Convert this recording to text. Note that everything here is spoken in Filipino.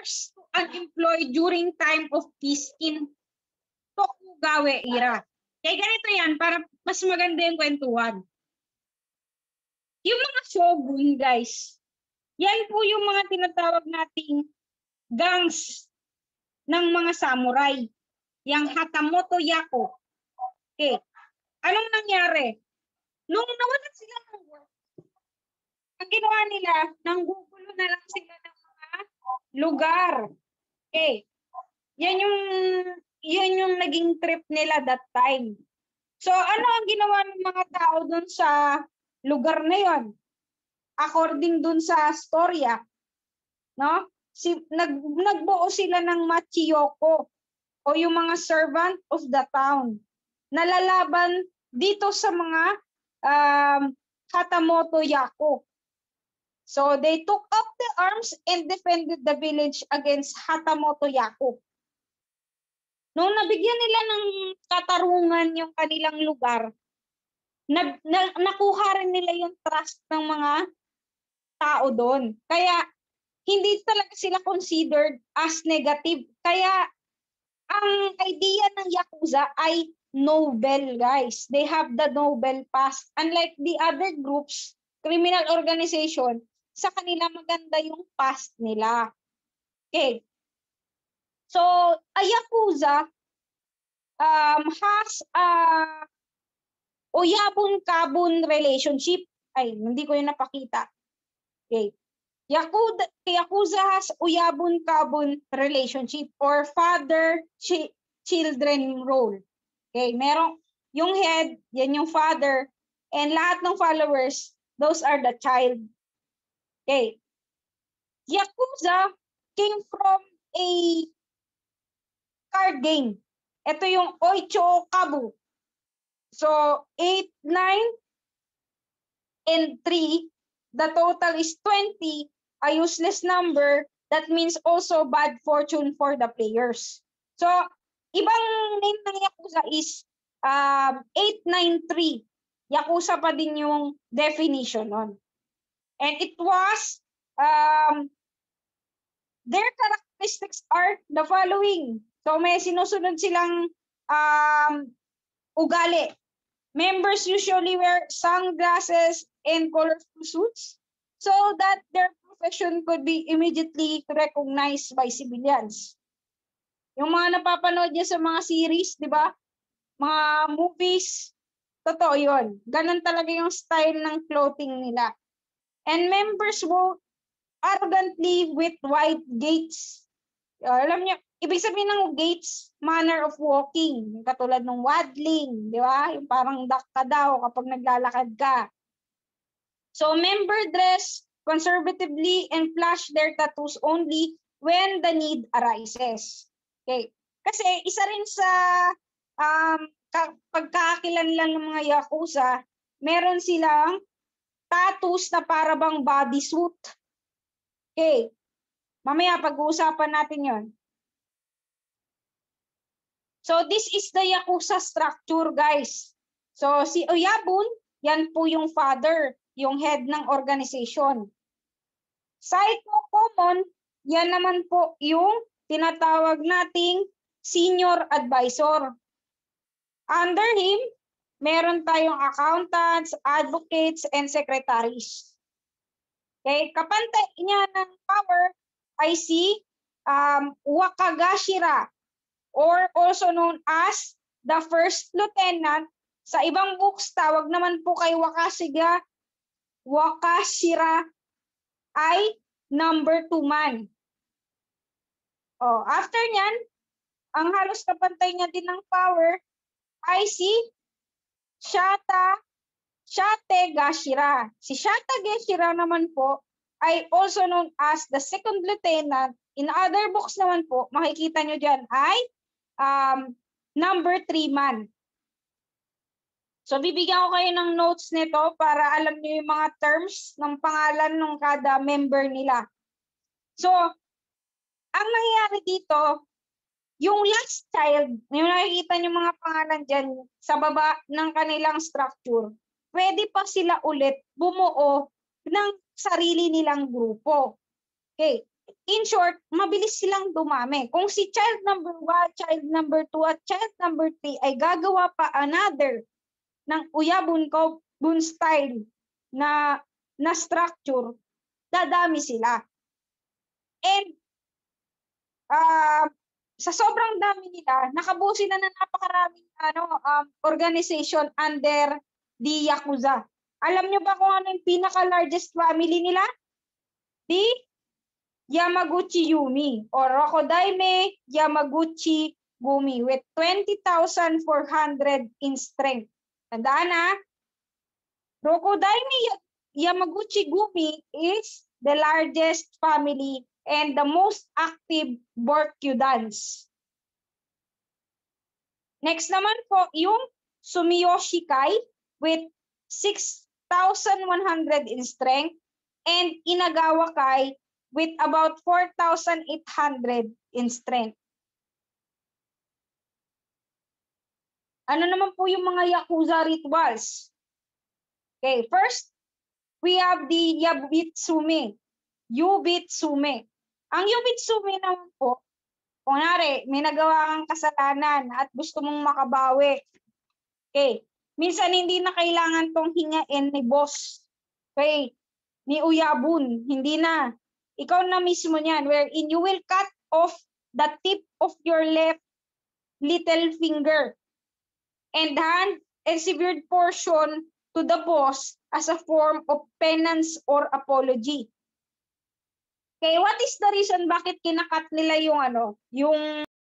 forced to unemployed during time of peace in Tokugawa era. Kaya ganito yan, para mas maganda yung kwentuhan. Yung mga shogun, guys, yan po yung mga tinatawag nating gangs ng mga samurai. Yang Hatamoto Yako. Okay. Anong nangyari? Nung nawalan sila ng work, ang ginawa nila, nanggugulo na lang sila ng mga lugar. Okay. Yan yung naging trip nila that time. So, ano ang ginawa ng mga tao dun sa lugar na yon? According dun sa storya, no? Nagbuo sila ng machiyoko o yung mga servant of the town na lalaban dito sa mga Hatamoto Yako. So, they took up the arms and defended the village against Hatamoto Yako. Nung nabigyan nila ng katarungan yung kanilang lugar, nakuha rin nila yung trust ng mga tao doon. Kaya, hindi talaga sila considered as negative. Kaya, ang idea ng Yakuza ay noble, guys. They have the noble past. Unlike the other groups, criminal organization, sa kanila maganda yung past nila. Okay. So, a Yakuza has a uyabun-kabun relationship. Ay, hindi ko yun napakita. Okay. Yakuza has uyabun-kabun relationship or father-children role. Okay, merong yung head, yan yung father, and lahat ng followers, those are the child. Okay. Yakuza came from a card game. Ito yung Oicho Kabu. So, 8, 9, and 3, the total is 20, a useless number. That means also bad fortune for the players. So, ibang name ng Yakuza is 893. Yakuza pa din yung definition nun. And it was, their characteristics are the following. So, may sinusunod silang ugali. Members usually wear sunglasses and colorful suits so that their profession could be immediately recognized by civilians. Yung mga napapanood niya sa mga series, di ba? Mga movies, totoo yun. Ganun talaga yung style ng clothing nila. And members walk arrogantly with wide gaits. Alam niyo, ibig sabihin ng gaits, manner of walking. Katulad ng waddling, di ba? Yung parang duck ka daw kapag naglalakad ka. So, member dress conservatively and flash their tattoos only when the need arises. Okay. Kasi isa rin sa pagkakakilanlan ng mga Yakuza, meron silang tattoos na para bang bodysuit. Okay. Mamaya pag-uusapan natin yon. So this is the Yakuza structure, guys. So si Oyabun, yan po yung father, yung head ng organization. Saito Common, yan naman po yung tinatawag nating senior advisor. Under him, meron tayong accountants, advocates, and secretaries. Okay, kapantay niya ng power ay si Wakagashira, or also known as the first lieutenant. Sa ibang books, tawag naman po kay Wakashira ay number 2 man. After nyan, ang halos kapantay niya din ng power ay si Shate Gashira. Si Shate Gashira naman po ay also known as the second lieutenant. In other books naman po, makikita nyo dyan ay number 3 man. So, bibigyan ko kayo ng notes nito para alam nyo yung mga terms ng pangalan ng kada member nila. So, ang nangyayari dito, yung last child, yung nakikita nyo mga pangalan dyan sa baba ng kanilang structure, pwede pa sila ulit bumuo ng sarili nilang grupo. Okay. in short, mabilis silang dumami. Kung si child number 1, child number 2, at child number 3 ay gagawa pa another ng uyabun style na structure, dadami sila. And sa sobrang dami nila, nakabuo sila ng napakaraming organization under the Yakuza. Alam nyo ba kung ano yung pinaka-largest family nila? The Yamaguchi Yumi or Rokodaime Yamaguchi Gumi with 20,400 in strength. Tandaan na, Rokodaime Yamaguchi Gumi is the largest family and the most active Borkyudans. Next naman po yung Sumiyoshi Kai with 6,100 in strength and Inagawa Kai with about 4,800 in strength. Ano naman po yung mga Yakuza rituals? Okay, first, we have the Yubitsume. Yubitsume. Ang Yubitsume naman po, kunwari, may nagawa kang kasalanan at gusto mong makabawi. Okay, minsan hindi na kailangan tong hingain ni boss. Okay, ni Uyabun, hindi na. Ikaw na mismo niyan, wherein you will cut off the tip of your left little finger and hand a severed portion to the boss as a form of penance or apology. Okay, what is the reason bakit kinakat nila yung